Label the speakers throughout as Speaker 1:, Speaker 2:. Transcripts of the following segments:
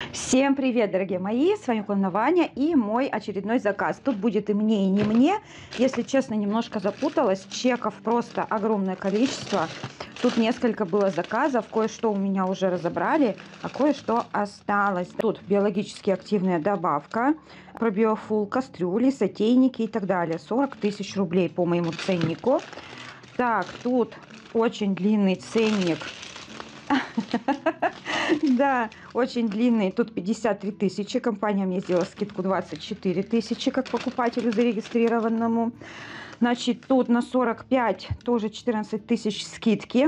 Speaker 1: Всем привет, дорогие мои, с вами Клана Ваня и мой очередной заказ. Тут будет и мне, и не мне. Если честно, немножко запуталась, чеков просто огромное количество. Тут несколько было заказов, кое-что у меня уже разобрали, а кое-что осталось. Тут биологически активная добавка, пробиофул, кастрюли, сотейники и так далее. 40 тысяч рублей по моему ценнику. Так, тут очень длинный ценник. Да, очень длинный. Тут 53 тысячи. Компания мне сделала скидку 24 тысячи, как покупателю зарегистрированному. Значит, тут на 45 тоже 14 тысяч скидки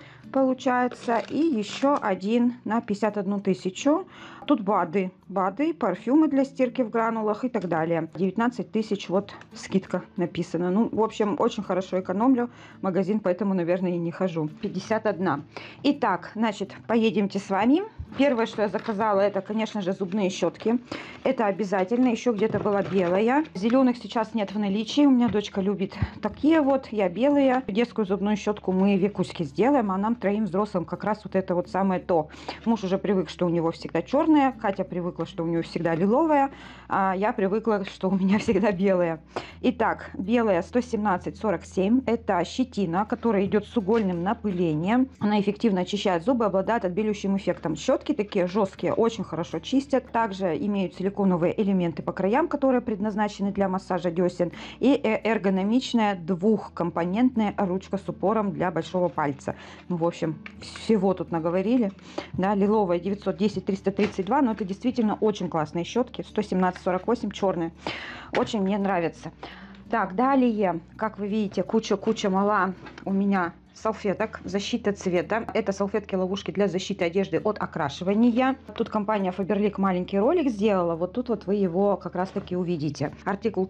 Speaker 1: получается. И еще один на 51 тысячу. Тут БАДы, парфюмы для стирки в гранулах и так далее. 19 тысяч, вот скидка написана. Ну, в общем, очень хорошо экономлю. Магазин, поэтому, наверное, и не хожу. 51. Итак, значит, поедемте с вами. Первое, что я заказала, это, конечно же, зубные щетки. Это обязательно. Еще где-то была белая. Зеленых сейчас нет в наличии. У меня дочка любит такие вот. Я белые. Детскую зубную щетку мы Викуське сделаем, а нам троим взрослым как раз вот это вот самое то. Муж уже привык, что у него всегда черная. Катя привыкла, что у нее всегда лиловая. А я привыкла, что у меня всегда белая. Итак, белая 117,47. Это щетина, которая идет с угольным напылением. Она эффективно очищает зубы, обладает отбеливающим эффектом. Щетки такие жесткие, очень хорошо чистят. Также имеют силиконовые элементы по краям, которые предназначены для массажа десен. И эргономичная двухкомпонентная ручка с упором для большого пальца. Ну, в общем, всего тут наговорили. Да, лиловая 910 332, но это действительно очень классные щетки. 117,48, черные. Очень мне нравится. Так, далее, как вы видите, куча мала у меня салфеток, защита цвета. Это салфетки-ловушки для защиты одежды от окрашивания. Тут компания Faberlic маленький ролик сделала. Вот тут вот вы его как раз таки увидите. Артикул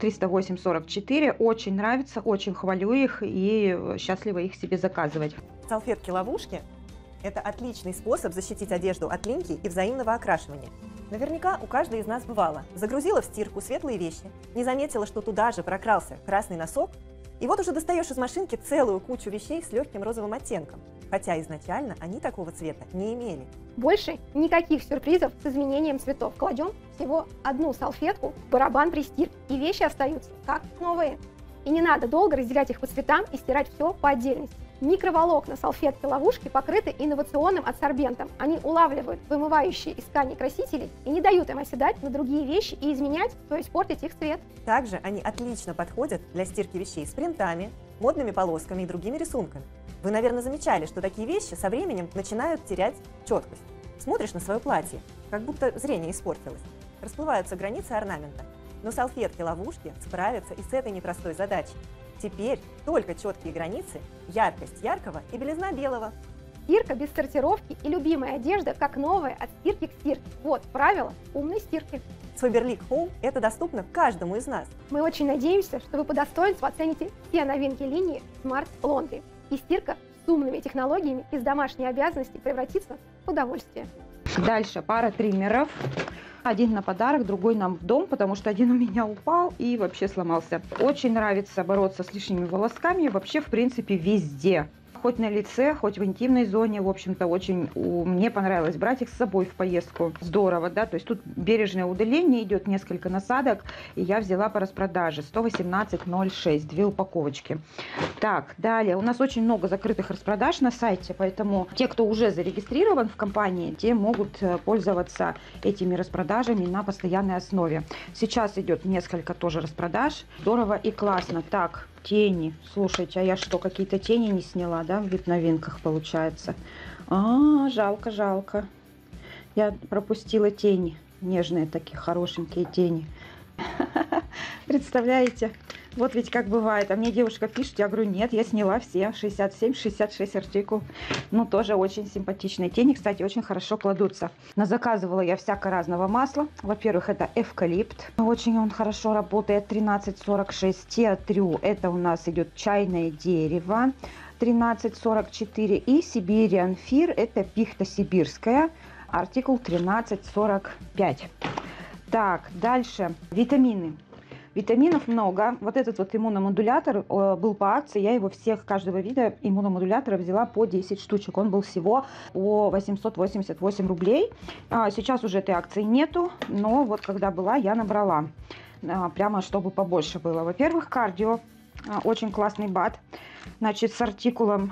Speaker 1: 308,44. Очень нравится, очень хвалю их и счастлива их себе заказывать.
Speaker 2: Салфетки-ловушки – это отличный способ защитить одежду от линьки и взаимного окрашивания. Наверняка у каждой из нас бывало. Загрузила в стирку светлые вещи, не заметила, что туда же прокрался красный носок, и вот уже достаешь из машинки целую кучу вещей с легким розовым оттенком, хотя изначально они такого цвета не имели.
Speaker 3: Больше никаких сюрпризов с изменением цветов. Кладем всего одну салфетку в барабан при стирке, и вещи остаются как новые. И не надо долго разделять их по цветам и стирать все по отдельности. Микроволокна салфетки-ловушки покрыты инновационным адсорбентом. Они улавливают вымывающие из ткани красители и не дают им оседать на другие вещи и изменять, то есть портить их цвет.
Speaker 2: Также они отлично подходят для стирки вещей с принтами, модными полосками и другими рисунками. Вы, наверное, замечали, что такие вещи со временем начинают терять четкость. Смотришь на свое платье, как будто зрение испортилось. Расплываются границы орнамента. Но салфетки-ловушки справятся и с этой непростой задачей. Теперь только четкие границы, яркость яркого и белизна белого.
Speaker 3: Стирка без сортировки и любимая одежда как новая от стирки к стирке. Вот правило умной стирки.
Speaker 2: С Faberlic Home это доступно каждому из нас.
Speaker 3: Мы очень надеемся, что вы по достоинству оцените все новинки линии Smart Laundry. И стирка с умными технологиями из домашней обязанности превратится в удовольствие.
Speaker 1: Дальше пара триммеров. Один на подарок, другой нам в дом, потому что один у меня упал и вообще сломался. Очень нравится бороться с лишними волосками вообще, в принципе, везде. Хоть на лице, хоть в интимной зоне, в общем-то, очень мне понравилось брать их с собой в поездку. Здорово, да, то есть тут бережное удаление, идет несколько насадок, и я взяла по распродаже 118,06, 2 упаковочки. Так, далее, у нас очень много закрытых распродаж на сайте, поэтому те, кто уже зарегистрирован в компании, те могут пользоваться этими распродажами на постоянной основе. Сейчас идет несколько тоже распродаж, здорово и классно. Так, тени. Слушайте, а я что, какие-то тени не сняла, да, в новинках получается? Жалко. Я пропустила тени. Нежные такие, хорошенькие тени. Представляете? Вот ведь как бывает. А мне девушка пишет, я говорю, нет, я сняла все. 67-66 артикул. Ну, тоже очень симпатичные тени. Кстати, очень хорошо кладутся. Назаказывала я всяко разного масла. Во-первых, это эвкалипт. Очень он хорошо работает. 13,46. Театрю. Это у нас идет чайное дерево. 13,44. И Сибириан Фир. Это пихта сибирская. Артикул 13,45. Так, дальше. Витамины. Витаминов много. Вот этот вот иммуномодулятор был по акции. Я его всех, каждого вида иммуномодулятора взяла по 10 штучек. Он был всего по 888 рублей. Сейчас уже этой акции нету, но вот когда была, я набрала. Прямо чтобы побольше было. Во-первых, кардио. Очень классный БАД. Значит, с артикулом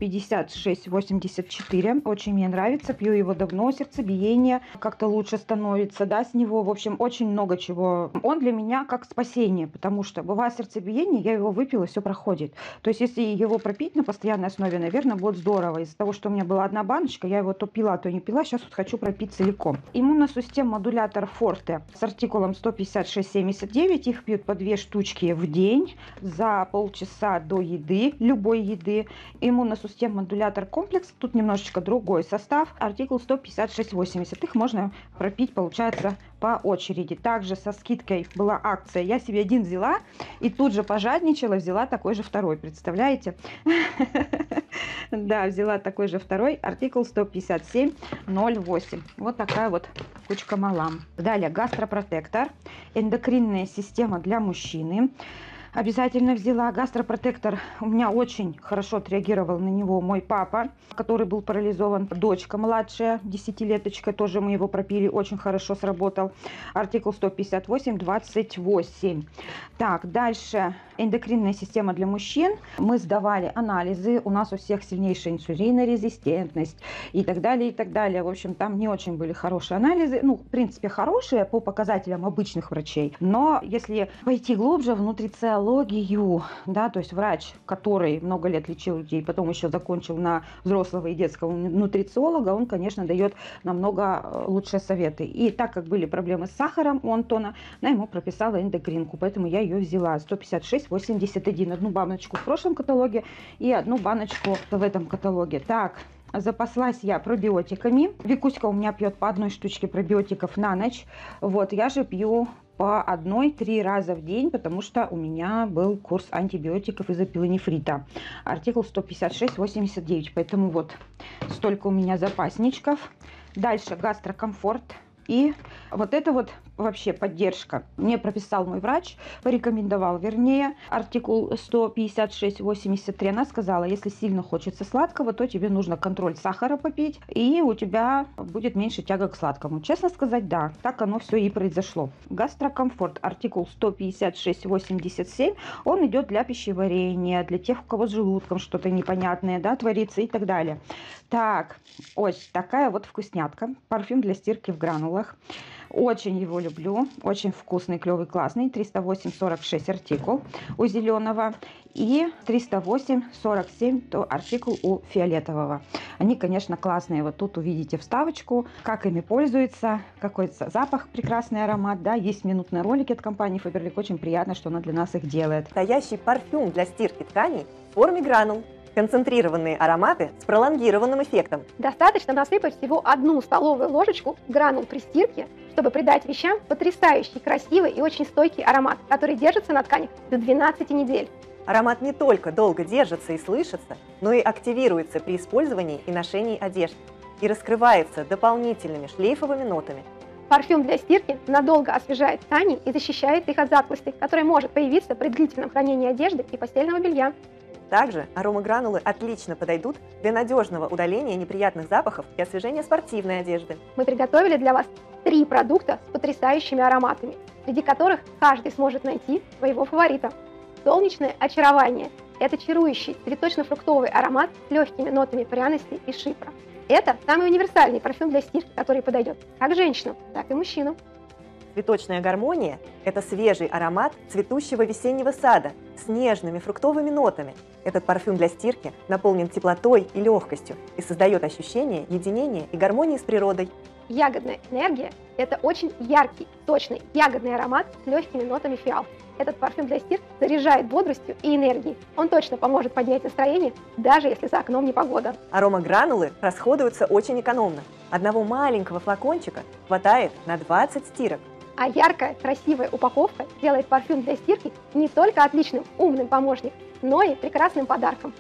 Speaker 1: 156,84. Очень мне нравится. Пью его давно. Сердцебиение как-то лучше становится, да, с него. В общем, очень много чего. Он для меня как спасение, потому что бывает сердцебиение, я его выпила, все проходит. То есть, если его пропить на постоянной основе, наверное, будет здорово. Из-за того, что у меня была одна баночка, я его то пила, то не пила. Сейчас вот хочу пропить целиком. Иммуносистем модулятор Форте с артикулом 156,79. Их пьют по 2 штучки в день за полчаса до еды, любой еды. Иммуносистем модулятор комплекс, тут немножечко другой состав, артикул 156,80. Их можно пропить, получается, по очереди. Также со скидкой была акция, я себе один взяла и тут же пожадничала, взяла такой же второй, представляете? Да, взяла такой же второй, артикул 157,08. Вот такая вот кучка малам. Далее гастропротектор, эндокринная система для мужчины. Обязательно взяла гастропротектор. У меня очень хорошо отреагировал на него мой папа, который был парализован. Дочка младшая, 10-леточка, тоже мы его пропили, очень хорошо сработал. Артикул 158,28. Так, дальше эндокринная система для мужчин. Мы сдавали анализы, у нас у всех сильнейшая инсулинорезистентность и так далее, и так далее. В общем, там не очень были хорошие анализы. Ну, в принципе, хорошие по показателям обычных врачей. Но если пойти глубже, внутрицеллогию, да, то есть врач, который много лет лечил людей, потом еще закончил на взрослого и детского нутрициолога, он, конечно, дает намного лучшие советы. И так как были проблемы с сахаром у Антона, она ему прописала эндокринку, поэтому я ее взяла. 156,81. Одну баночку в прошлом каталоге и одну баночку в этом каталоге. Так, запаслась я пробиотиками. Викуська у меня пьет по одной штучке пробиотиков на ночь. Вот, я же пью по 1-3 раза в день, потому что у меня был курс антибиотиков из-за пилонефрита. Артикул 156,89. Поэтому вот столько у меня запасничков. Дальше гастрокомфорт. И вот это вот вообще поддержка. Мне прописал мой врач, порекомендовал, вернее, артикул 156,83. Она сказала, если сильно хочется сладкого, то тебе нужно контроль сахара попить, и у тебя будет меньше тяга к сладкому. Честно сказать, да, так оно все и произошло. Гастрокомфорт, артикул 156,87. Он идет для пищеварения, для тех, у кого с желудком что-то непонятное, да, творится и так далее. Так, ось такая вот вкуснятка. Парфюм для стирки в гранулах. Очень его люблю. Очень вкусный, клевый, классный. 308,46 артикул у зеленого. И 308,47 то артикул у фиолетового. Они, конечно, классные. Вот тут увидите вставочку, как ими пользуются. Какой запах, прекрасный аромат. Да, есть минутные ролики от компании Faberlic. Очень приятно, что она для нас их делает.
Speaker 2: Настоящий парфюм для стирки тканей в форме гранул. Концентрированные ароматы с пролонгированным эффектом.
Speaker 3: Достаточно насыпать всего 1 столовую ложечку гранул при стирке, чтобы придать вещам потрясающий, красивый и очень стойкий аромат, который держится на тканях до 12 недель.
Speaker 2: Аромат не только долго держится и слышится, но и активируется при использовании и ношении одежды и раскрывается дополнительными шлейфовыми нотами.
Speaker 3: Парфюм для стирки надолго освежает ткани и защищает их от затклости, которая может появиться при длительном хранении одежды и постельного белья.
Speaker 2: Также аромагранулы отлично подойдут для надежного удаления неприятных запахов и освежения спортивной одежды.
Speaker 3: Мы приготовили для вас 3 продукта с потрясающими ароматами, среди которых каждый сможет найти своего фаворита. Солнечное очарование – это чарующий цветочно-фруктовый аромат с легкими нотами пряности и шипра. Это самый универсальный парфюм для стирки, который подойдет как женщинам, так и мужчинам.
Speaker 2: Цветочная гармония – это свежий аромат цветущего весеннего сада с нежными фруктовыми нотами. Этот парфюм для стирки наполнен теплотой и легкостью и создает ощущение единения и гармонии с природой.
Speaker 3: Ягодная энергия – это очень яркий, сочный ягодный аромат с легкими нотами фиалки. Этот парфюм для стирки заряжает бодростью и энергией. Он точно поможет поднять настроение, даже если за окном непогода.
Speaker 2: Аромагранулы расходуются очень экономно. Одного маленького флакончика хватает на 20 стирок.
Speaker 3: А яркая, красивая упаковка делает парфюм для стирки не только отличным, умным помощником, но и прекрасным подарком.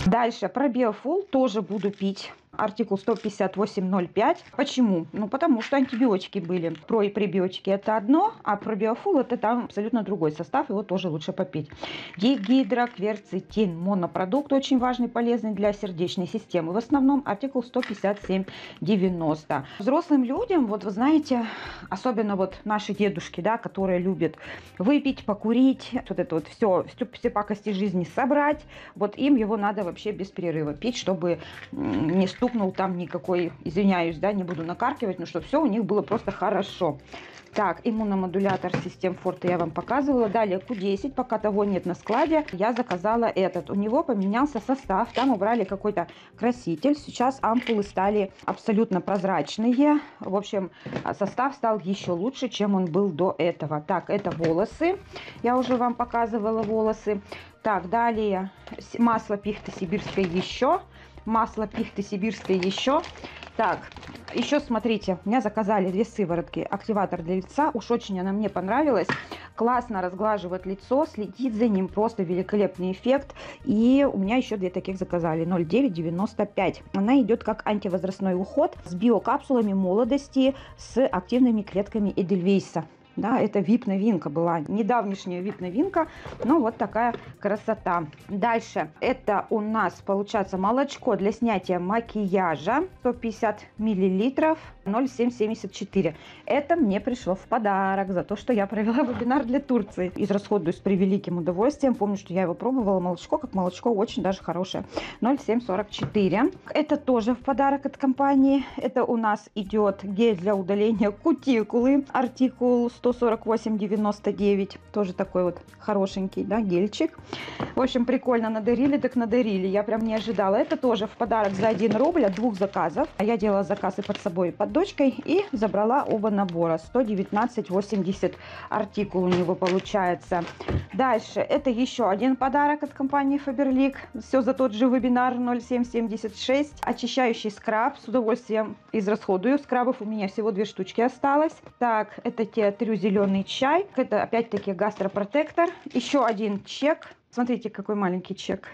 Speaker 1: Дальше про Биофул тоже буду пить. Артикул 158.05. Почему? Ну, потому что антибиотики были. Про и пребиотики это одно, а про Биофул это там абсолютно другой состав, его тоже лучше попить. Дигидрокверцетин, монопродукт, очень важный, полезный для сердечной системы. В основном артикул 157.90. Взрослым людям, вот вы знаете, особенно вот наши дедушки, да, которые любят выпить, покурить, вот это вот все пакости жизни собрать, вот им его надо вообще без перерыва пить, чтобы не стукнул там никакой, извиняюсь, да, не буду накаркивать, но чтобы все у них было просто хорошо. Так, иммуномодулятор систем Форте я вам показывала. Далее Q10, пока того нет на складе, я заказала этот. У него поменялся состав, там убрали какой-то краситель. Сейчас ампулы стали абсолютно прозрачные. В общем, состав стал еще лучше, чем он был до этого. Так, это волосы. Я уже вам показывала волосы. Так, далее масло пихты сибирской еще. Масло пихты сибирской еще. Так, еще смотрите, у меня заказали 2 сыворотки. Активатор для лица. Уж очень она мне понравилась. Классно разглаживает лицо, следит за ним. Просто великолепный эффект. И у меня еще 2 таких заказали. 0,995. Она идет как антивозрастной уход с биокапсулами молодости, с активными клетками Эдельвейса. Да, это VIP-новинка была, недавнешняя VIP-новинка, но вот такая красота. Дальше, это у нас получается молочко для снятия макияжа, 150 миллилитров, 0,774. Это мне пришло в подарок за то, что я провела вебинар для Турции. Израсходуюсь с превеликим удовольствием. Помню, что я его пробовала, молочко, как молочко, очень даже хорошее. 0,744. Это тоже в подарок от компании. Это у нас идет гель для удаления кутикулы, артикул 148,99. Тоже такой вот хорошенький, да, гельчик. В общем, прикольно надарили, так надарили. Я прям не ожидала. Это тоже в подарок за 1 рубль от 2 заказов. Я делала заказ и под собой, и под дочкой, и забрала оба набора. 119,80 артикул у него получается. Дальше, это еще один подарок от компании Faberlic. Все за тот же вебинар 0,776. Очищающий скраб. С удовольствием израсходую. Скрабов у меня всего 2 штучки осталось. Так, это театрю зеленый чай. Это опять-таки гастропротектор. Еще один чек. Смотрите, какой маленький чек.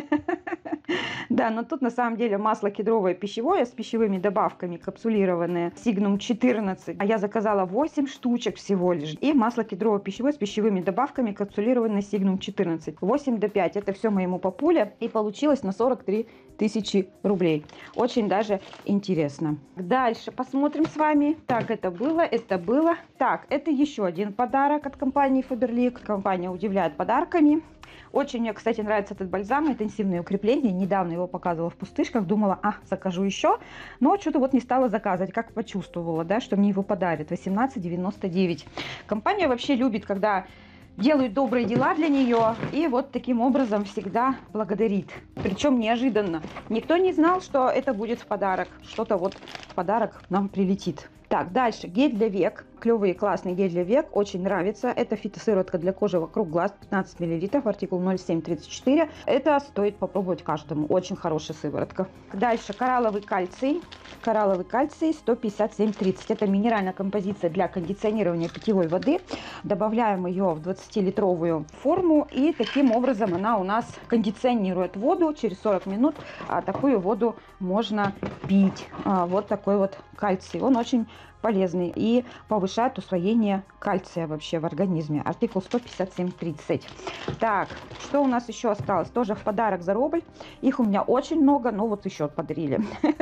Speaker 1: Да, но тут на самом деле масло кедровое пищевое с пищевыми добавками, капсулированное, Signum 14. А я заказала 8 штучек всего лишь. И масло кедровое пищевое с пищевыми добавками, капсулированное Signum 14. 8 до 5. Это все моему папуле. И получилось на 43 тысячи рублей. Очень даже интересно. Дальше посмотрим с вами. Так, это было, это было. Так, это еще один подарок от компании Faberlic. Компания удивляет подарками. Очень мне, кстати, нравится этот бальзам, интенсивное укрепление. Недавно его показывала в пустышках, думала, закажу еще. Но что-то вот не стала заказывать, как почувствовала, да, что мне его подарят. 18,99. Компания вообще любит, когда делают добрые дела для нее, и вот таким образом всегда благодарит. Причем неожиданно. Никто не знал, что это будет в подарок. Что-то вот в подарок нам прилетит. Так, дальше гель для век. Клевый, классный гель для век. Очень нравится. Это фитосыворотка для кожи вокруг глаз. 15 мл. Артикул 0,734. Это стоит попробовать каждому. Очень хорошая сыворотка. Дальше коралловый кальций. Коралловый кальций 157,30. Это минеральная композиция для кондиционирования питьевой воды. Добавляем ее в 20-литровую форму. И таким образом она у нас кондиционирует воду. Через 40 минут такую воду можно пить. Вот такой вот кальций. Он очень полезный и повышает усвоение кальция вообще в организме. Артикул 157,30. Так, что у нас еще осталось? Тоже в подарок за рубль. Их у меня очень много, но вот еще подарили.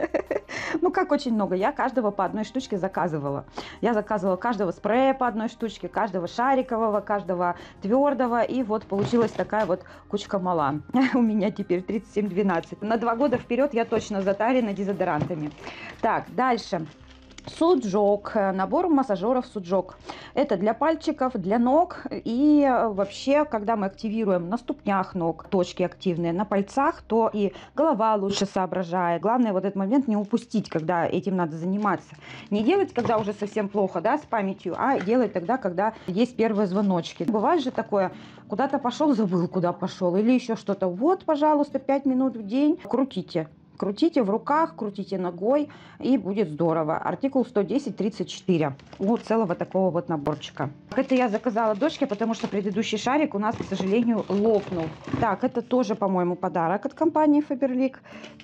Speaker 1: Ну, как очень много? Я каждого по одной штучке заказывала. Я заказывала каждого спрея по одной штучке, каждого шарикового, каждого твердого. И вот получилась такая вот кучка мала. У меня теперь 37,12. На 2 года вперед я точно затарена дезодорантами. Так, дальше. Суджок, набор массажеров Суджок. Это для пальчиков, для ног и вообще, когда мы активируем на ступнях ног точки активные, на пальцах, то и голова лучше соображает. Главное вот этот момент не упустить, когда этим надо заниматься. Не делать, когда уже совсем плохо, да, с памятью, а делать тогда, когда есть первые звоночки. Бывает же такое, куда-то пошел, забыл, куда пошел, или еще что-то. Вот, пожалуйста, 5 минут в день крутите. Крутите в руках, крутите ногой, и будет здорово. Артикул 110-34. У целого такого вот наборчика. Это я заказала дочке, потому что предыдущий шарик у нас, к сожалению, лопнул. Так, это тоже, по-моему, подарок от компании Faberlic.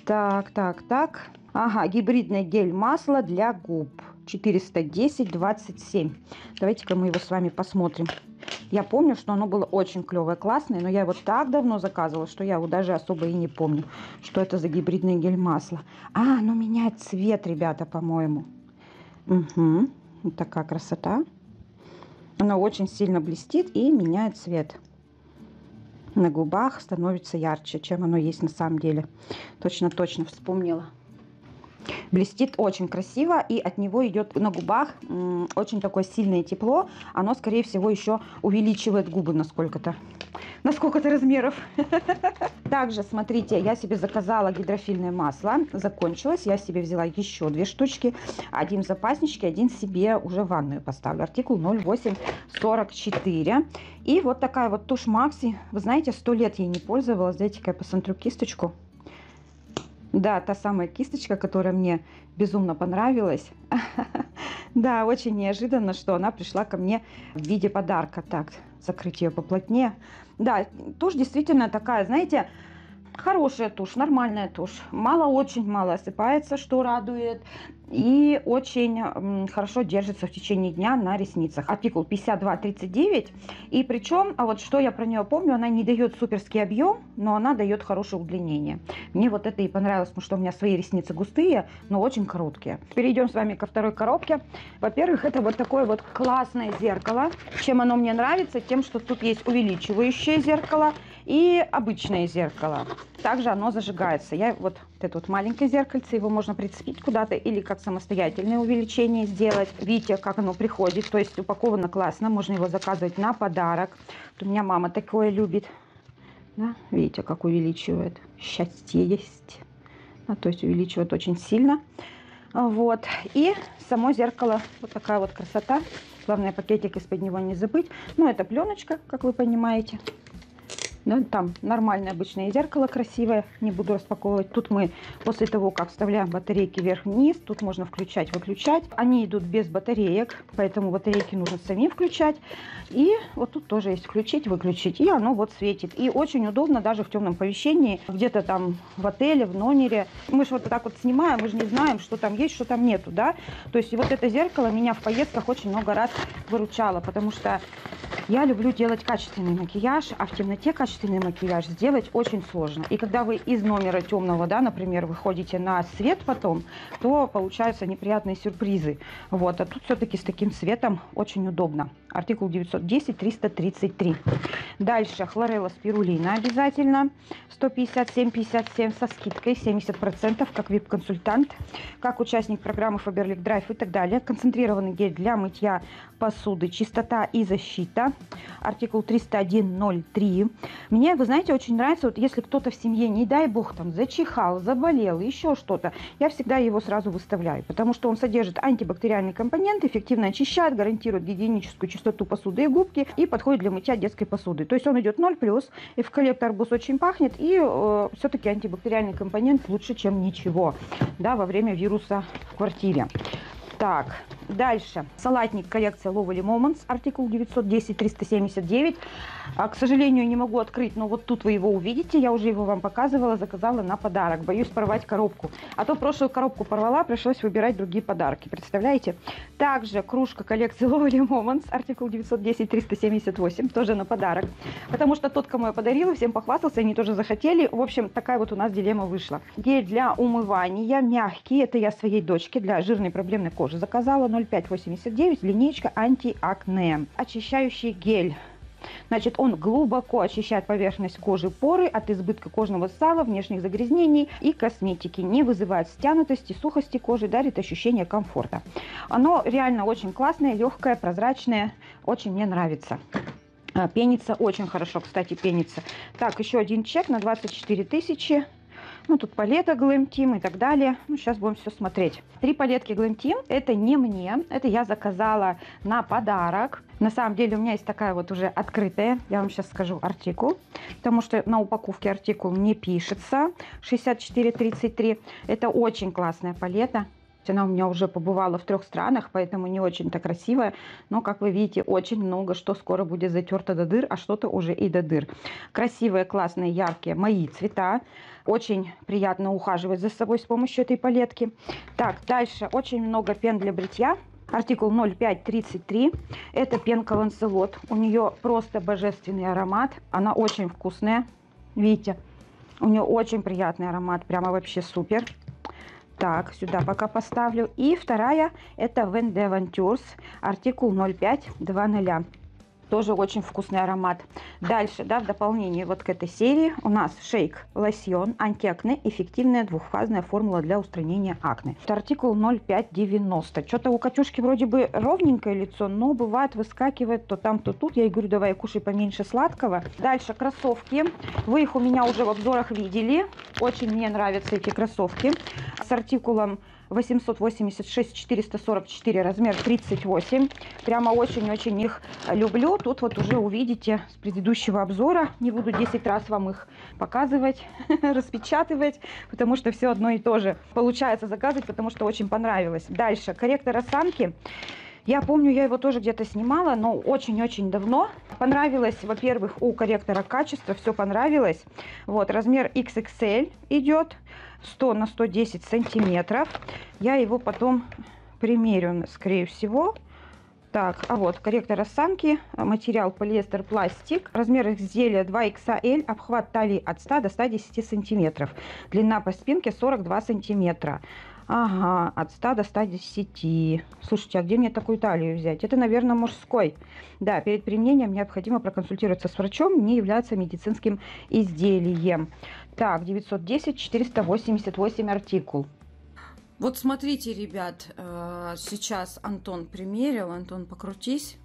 Speaker 1: Так. Ага, гибридное гель-масло для губ. 410-27. Давайте-ка мы его с вами посмотрим. Я помню, что оно было очень клевое, классное, но я его так давно заказывала, что я его даже особо и не помню, что это за гибридное гель-масло. А, оно меняет цвет, ребята, по-моему. Угу. Вот такая красота. Оно очень сильно блестит и меняет цвет. На губах становится ярче, чем оно есть на самом деле. Точно вспомнила. Блестит очень красиво, и от него идет на губах очень такое сильное тепло. Оно, скорее всего, еще увеличивает губы на сколько-то размеров. Также, смотрите, я себе заказала гидрофильное масло. Закончилось. Я себе взяла еще 2 штучки. Один в запасничке, один себе уже в ванную поставлю. Артикул 0844. И вот такая вот тушь Макси. Вы знаете, 100 лет ей не пользовалась. Дайте-ка я посмотрю кисточку. Да, та самая кисточка, которая мне безумно понравилась. Да, очень неожиданно, что она пришла ко мне в виде подарка. Так, закрыть ее поплотнее. Да, тушь действительно такая, знаете, хорошая тушь, нормальная тушь. Очень мало осыпается, что радует. И очень хорошо держится в течение дня на ресницах. Артикул 52-39. И причем, а вот что я про нее помню, она не дает суперский объем, но она дает хорошее удлинение. Мне вот это и понравилось, потому что у меня свои ресницы густые, но очень короткие. Перейдем с вами ко второй коробке. Во-первых, это вот такое вот классное зеркало. Чем оно мне нравится? Тем, что тут есть увеличивающее зеркало и обычное зеркало. Также оно зажигается. Я вот это вот маленькое зеркальце, его можно прицепить куда-то или как самостоятельное увеличение сделать. Видите, как оно приходит, то есть упаковано классно, можно его заказывать на подарок. Вот у меня мама такое любит. Да? Видите, как увеличивает. Счастье есть. Да, то есть увеличивает очень сильно. Вот. И само зеркало, вот такая вот красота. Главное, пакетик из-под него не забыть. Ну, это пленочка, как вы понимаете. Да, там нормальное обычное зеркало красивое, не буду распаковывать. Тут мы после того, как вставляем батарейки вверх-вниз, тут можно включать-выключать. Они идут без батареек, поэтому батарейки нужно самим включать. И вот тут тоже есть включить-выключить, и оно вот светит. И очень удобно даже в темном помещении, где-то там в отеле, в номере. Мы же вот так вот снимаем, мы же не знаем, что там есть, что там нету, да. То есть вот это зеркало меня в поездках очень много раз выручало, потому что я люблю делать качественный макияж, а в темноте качественный макияж сделать очень сложно. И когда вы из номера темного, да, например, выходите на свет потом, то получаются неприятные сюрпризы. Вот, а тут все-таки с таким светом очень удобно. Артикул 910-333. Дальше хлорелла спирулина обязательно. 157,57 со скидкой 70%, как VIP-консультант, как участник программы Faberlic Drive и так далее. Концентрированный гель для мытья посуды, чистота и защита. Артикул 301-03. Мне, вы знаете, очень нравится, вот если кто-то в семье, не дай бог, там зачихал, заболел, еще что-то, я всегда его сразу выставляю, потому что он содержит антибактериальный компонент, эффективно очищает, гарантирует гигиеническую чистоту посуды и губки и подходит для мытья детской посуды. То есть он идет 0+, эвкалипт арбуз очень пахнет, и все-таки антибактериальный компонент лучше, чем ничего, да, во время вируса в квартире. Так, дальше. Салатник коллекция Lovely Moments, артикул 910-379. К сожалению, не могу открыть, но вот тут вы его увидите. Я уже его вам показывала, заказала на подарок. Боюсь порвать коробку. А то прошлую коробку порвала, пришлось выбирать другие подарки. Представляете? Также кружка коллекции Lovely Moments, артикул 910-378, тоже на подарок. Потому что тот, кому я подарила, всем похвастался, они тоже захотели. В общем, такая вот у нас дилемма вышла. Гель для умывания, мягкий. Это я своей дочке для жирной проблемной кожи заказала. 0,589, линейка антиакне. Очищающий гель. Значит, он глубоко очищает поверхность кожи, поры от избытка кожного сала, внешних загрязнений и косметики. Не вызывает стянутости, сухости кожи, дарит ощущение комфорта. Оно реально очень классное, легкое, прозрачное. Очень мне нравится. Пенится очень хорошо, кстати, пенится. Так, еще один чек на 24 тысячи. Ну, тут палета Glam Team и так далее. Ну, сейчас будем все смотреть. 3 палетки Glam Team. Это не мне. Это я заказала на подарок. На самом деле у меня есть такая вот уже открытая. Я вам сейчас скажу артикул. Потому что на упаковке артикул не пишется. 6433. Это очень классная палета. Она у меня уже побывала в 3 странах, поэтому не очень-то красивая. Но, как вы видите, очень много что скоро будет затерто до дыр, а что-то уже и до дыр. Красивые, классные, яркие мои цвета. Очень приятно ухаживать за собой с помощью этой палетки. Так, дальше очень много пен для бритья. Артикул 0533. Это пенка Ланселот. У нее просто божественный аромат. Она очень вкусная. Видите, у нее очень приятный аромат. Прямо вообще супер. Так, сюда пока поставлю. И вторая, это Vin Devantures, артикул 0520. Тоже очень вкусный аромат. Дальше, да, в дополнение вот к этой серии у нас шейк лосьон антиакне, эффективная двухфазная формула для устранения акне. Это артикул 0590. Что-то у Катюшки вроде бы ровненькое лицо, но бывает выскакивает то там, то тут. Я ей говорю, давай кушай поменьше сладкого. Дальше кроссовки. Вы их у меня уже в обзорах видели. Очень мне нравятся эти кроссовки. С артикулом 886 444, размер 38. Прямо очень-очень их люблю. Тут вот уже увидите с предыдущего обзора. Не буду 10 раз вам их показывать, распечатывать, потому что все одно и то же получается заказывать, потому что очень понравилось. Дальше, корректор осанки. Я помню, я его тоже где-то снимала, но очень-очень давно. Понравилось, во-первых, у корректора качество, все понравилось. Вот, размер XXL идет, 100 на 110 сантиметров. Я его потом примерю, скорее всего. Так, а вот корректор осанки, материал полиэстер пластик, размер изделия 2XL, обхват талии от 100 до 110 сантиметров. Длина по спинке 42 сантиметра. Ага, от 100 до 110. Слушайте, а где мне такую талию взять? Это, наверное, мужской. Да, перед применением необходимо проконсультироваться с врачом, не является медицинским изделием. Так, 910 488 артикул.
Speaker 4: Вот смотрите, ребят, сейчас Антон примерил. Антон, покрутись.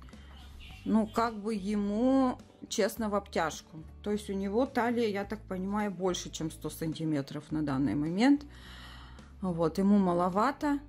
Speaker 4: Ну, как бы ему, честно, в обтяжку. То есть у него талия, я так понимаю, больше, чем 100 сантиметров на данный момент. Вот, ему маловато.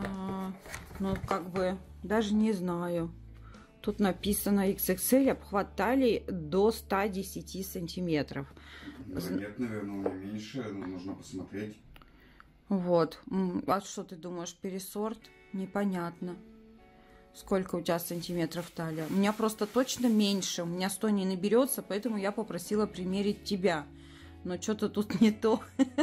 Speaker 4: Ну, как бы, даже не знаю. Тут написано XXL, обхват талии до 110 сантиметров.
Speaker 5: Нет, наверное, у меня меньше, но нужно посмотреть.
Speaker 4: Вот. А что ты думаешь, пересорт? Непонятно. Сколько у тебя сантиметров талия? У меня просто точно меньше. У меня 100 не наберется, поэтому я попросила примерить тебя. Но что-то тут не то.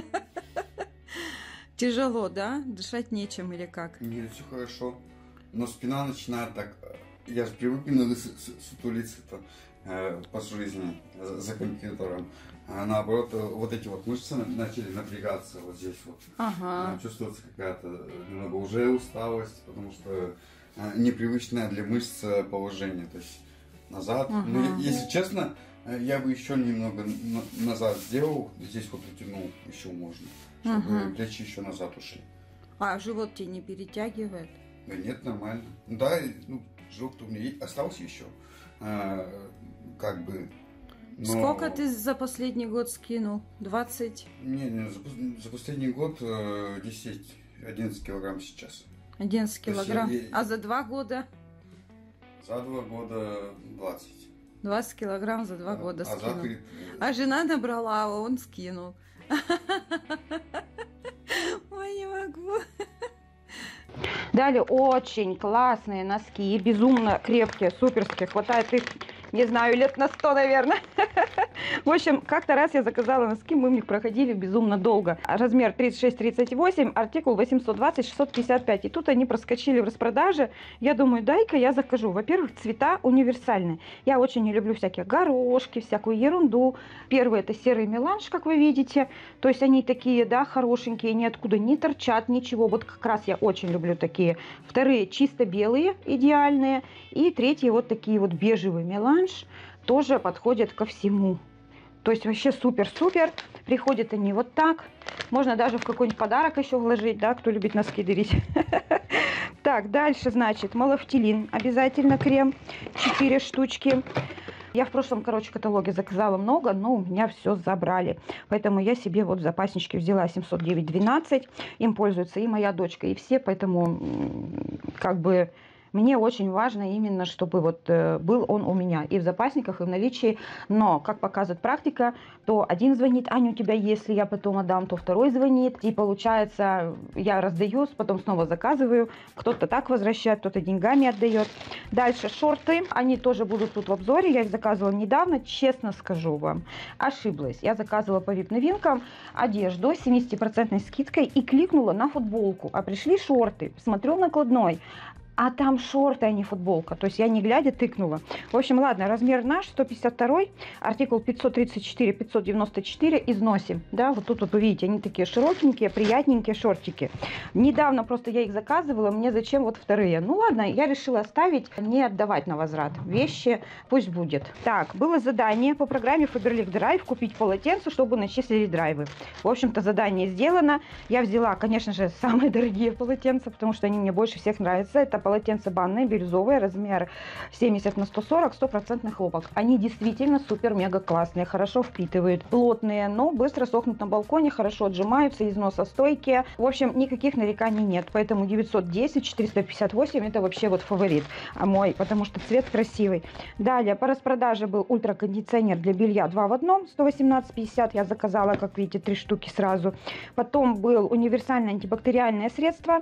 Speaker 4: Тяжело, да? Дышать нечем или как?
Speaker 5: Нет, все хорошо. Но спина начинает так... Я же привык немного сутулиться-то по жизни за компьютером. А наоборот, вот эти вот мышцы начали напрягаться вот здесь вот.
Speaker 4: Ага.
Speaker 5: Чувствуется какая-то немного уже усталость, потому что непривычное для мышц положение. То есть назад.
Speaker 4: Ага.
Speaker 5: Ну, если честно, я бы еще немного назад сделал. Здесь вот утянул еще можно. Чтобы плечи еще назад ушли.
Speaker 4: А живот тебе не перетягивает?
Speaker 5: Да нет, нормально. Да, ну, живот-то у меня остался еще. Как бы. Но...
Speaker 4: Сколько ты за последний год скинул? 20?
Speaker 5: Не, за последний год 10-11 килограмм сейчас.
Speaker 4: 11 килограмм.
Speaker 5: Я...
Speaker 4: А за 2 года?
Speaker 5: За 2 года 20.
Speaker 4: 20 килограмм за 2 года
Speaker 5: а
Speaker 4: скинул.
Speaker 5: За...
Speaker 4: А жена набрала, а он скинул. Ой, не могу.
Speaker 1: Далее очень классные носки, безумно крепкие, суперские. Хватает их, не знаю, лет на 100, наверное. В общем, как-то раз я заказала носки, мы в них проходили безумно долго. Размер 36-38, артикул 820-655. И тут они проскочили в распродаже. Я думаю, дай-ка я закажу. Во-первых, цвета универсальные. Я очень не люблю всякие горошки, всякую ерунду. Первый это серый меланж, как вы видите. То есть они такие, да, хорошенькие, ниоткуда не торчат, ничего. Вот как раз я очень люблю такие. Вторые чисто белые, идеальные. И третьи вот такие вот бежевый меланж. Тоже подходят ко всему. То есть вообще супер-супер. Приходят они вот так. Можно даже в какой-нибудь подарок еще вложить, да, кто любит носки дарить. Так, дальше, значит, малофтилин. Обязательно крем. 4 штучки. Я в прошлом, короче, каталоге заказала много, но у меня все забрали. Поэтому я себе вот в запасничке взяла 709-12. Им пользуется и моя дочка, и все. Поэтому как бы мне очень важно именно, чтобы вот был он у меня и в запасниках, и в наличии. Но, как показывает практика, то один звонит: Аня, у тебя есть, если я потом отдам, то второй звонит. И получается, я раздаю, потом снова заказываю. Кто-то так возвращает, кто-то деньгами отдает. Дальше шорты, они тоже будут тут в обзоре. Я их заказывала недавно, честно скажу вам, ошиблась. Я заказывала по VIP-новинкам одежду с 70% скидкой и кликнула на футболку. А пришли шорты, смотрю в накладной. А там шорты, а не футболка. То есть я не глядя тыкнула. В общем, ладно, размер наш, 152, артикул 534-594, износим. Да, вот тут вот вы видите, они такие широкенькие, приятненькие шортики. Недавно просто я их заказывала, мне зачем вот вторые? Ну ладно, я решила оставить, не отдавать на возврат. Вещи пусть будет. Так, было задание по программе Faberlic Drive купить полотенце, чтобы начислили драйвы. В общем-то, задание сделано. Я взяла, конечно же, самые дорогие полотенца, потому что они мне больше всех нравятся. Это полотенце банное, бирюзовое, размер 70 на 140, 100% хлопок. Они действительно супер-мега классные, хорошо впитывают, плотные, но быстро сохнут на балконе, хорошо отжимаются, износостойкие. В общем, никаких нареканий нет, поэтому 910, 458 это вообще вот фаворит мой, потому что цвет красивый. Далее, по распродаже был ультракондиционер для белья 2 в 1, 118,50, я заказала, как видите, 3 штуки сразу. Потом был универсальное антибактериальное средство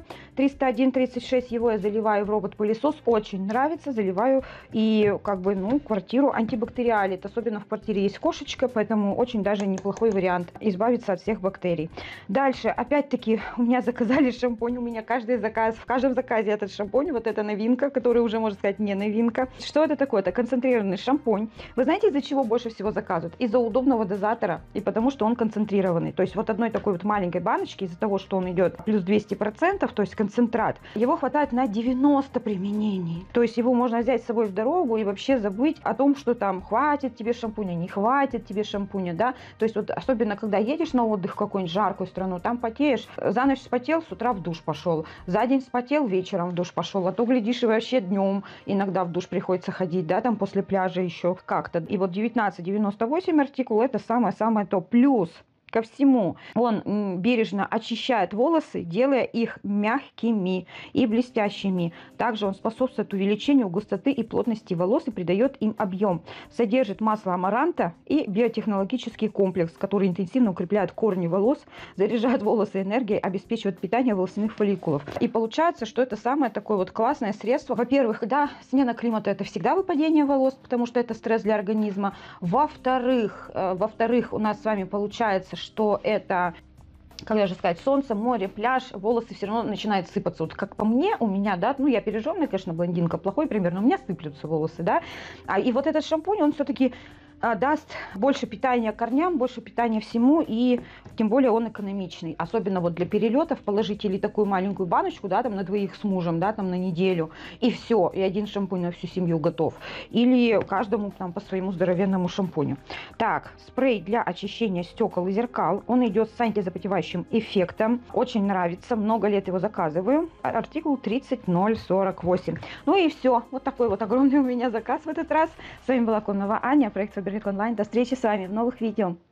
Speaker 1: 301,36, его я заливаю в робот-пылесос, очень нравится, заливаю и как бы, ну, квартиру антибактериалит, особенно в квартире есть кошечка, поэтому очень даже неплохой вариант избавиться от всех бактерий. Дальше, опять-таки, у меня заказали шампунь, у меня каждый заказ, в каждом заказе этот шампунь, вот эта новинка, которая уже, можно сказать, не новинка. Что это такое? Это концентрированный шампунь. Вы знаете, из-за чего больше всего заказывают? Из-за удобного дозатора и потому, что он концентрированный. То есть вот одной такой вот маленькой баночки, из-за того, что он идет плюс 200%, то есть концентрат, его хватает на 90 применений. То есть его можно взять с собой в дорогу и вообще забыть о том, что там хватит тебе шампуня, не хватит тебе шампуня, да. То есть вот особенно, когда едешь на отдых в какую-нибудь жаркую страну, там потеешь, за ночь вспотел, с утра в душ пошел, за день вспотел, вечером в душ пошел, а то, глядишь, и вообще днем иногда в душ приходится ходить, да, там после пляжа еще как-то. И вот 1998 артикул, это самое-самое то. Плюс ко всему, он бережно очищает волосы, делая их мягкими и блестящими. Также он способствует увеличению густоты и плотности волос и придает им объем. Содержит масло амаранта и биотехнологический комплекс, который интенсивно укрепляет корни волос, заряжает волосы энергией, обеспечивает питание волосяных фолликулов. И получается, что это самое такое вот классное средство. Во-первых, да, смена климата — это всегда выпадение волос, потому что это стресс для организма. Во-вторых, у нас с вами получается, что это, как даже сказать, солнце, море, пляж, волосы все равно начинают сыпаться. Вот как по мне, у меня, да, ну я пережженная, конечно, блондинка, плохой пример, но у меня сыплются волосы, да. И вот этот шампунь, он все-таки даст больше питания корням, больше питания всему, и тем более он экономичный. Особенно вот для перелетов положить или такую маленькую баночку, да, там на двоих с мужем, да, там на неделю, и все, и один шампунь на всю семью готов. Или каждому там по своему здоровенному шампуню. Так, спрей для очищения стекол и зеркал. Он идет с антизапотевающим эффектом. Очень нравится, много лет его заказываю. Артикул 30048. Ну и все. Вот такой вот огромный у меня заказ в этот раз. С вами была Кононова Аня, проект Faberlic Online. До встречи с вами в новых видео.